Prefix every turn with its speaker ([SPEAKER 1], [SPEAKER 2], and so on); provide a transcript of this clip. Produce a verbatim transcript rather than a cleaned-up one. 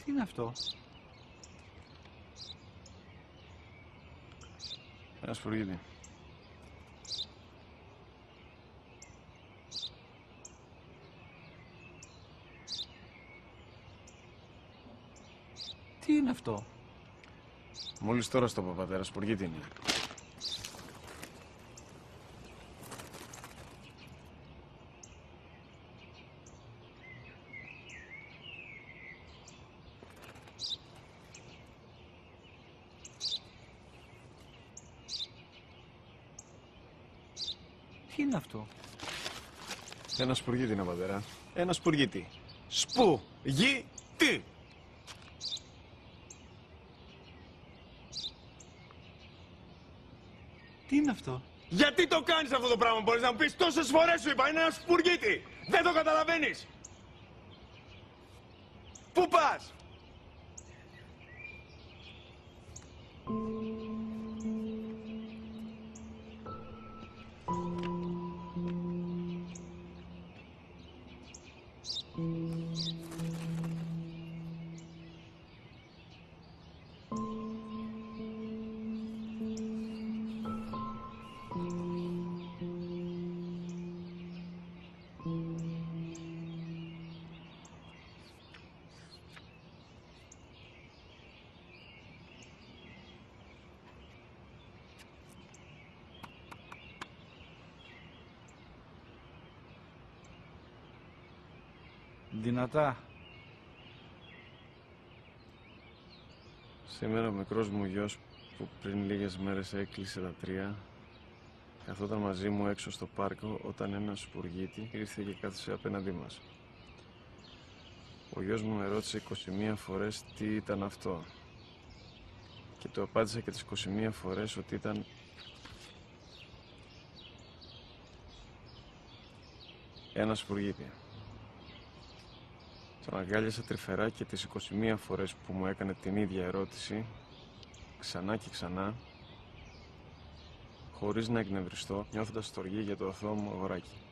[SPEAKER 1] Τι είναι αυτό?
[SPEAKER 2] Ένα σπουργίτη.
[SPEAKER 1] Τι είναι αυτό?
[SPEAKER 2] Μόλις τώρα στο είπα, πατέρα, σπουργίτη είναι.
[SPEAKER 1] Τι είναι αυτό?
[SPEAKER 2] Ένα σπουργίτη είναι, πατέρα. Ένα σπουργίτη. Σπου-γι-τι!
[SPEAKER 1] Τι είναι αυτό?
[SPEAKER 2] Γιατί το κάνεις αυτό το πράγμα, μπορείς να μου πεις? Τόσες φορές σου είπα, είναι ένα σπουργίτη! Δεν το καταλαβαίνεις! Πού πας?
[SPEAKER 1] Δυνατά.
[SPEAKER 2] Σήμερα ο μικρός μου γιος που πριν λίγες μέρες έκλεισε τα τρία καθόταν μαζί μου έξω στο πάρκο όταν ένας σπουργίτη ήρθε και κάθισε απέναντί μας. Ο γιος μου με ρώτησε είκοσι μία φορές τι ήταν αυτό και του απάντησα και τις είκοσι μία φορές ότι ήταν ένα σπουργίτη. Τον αγκάλιασα τρυφερά και τις είκοσι μία φορές που μου έκανε την ίδια ερώτηση, ξανά και ξανά, χωρίς να εκνευριστώ, νιώθοντας στοργή για το αθώο μου αγοράκι.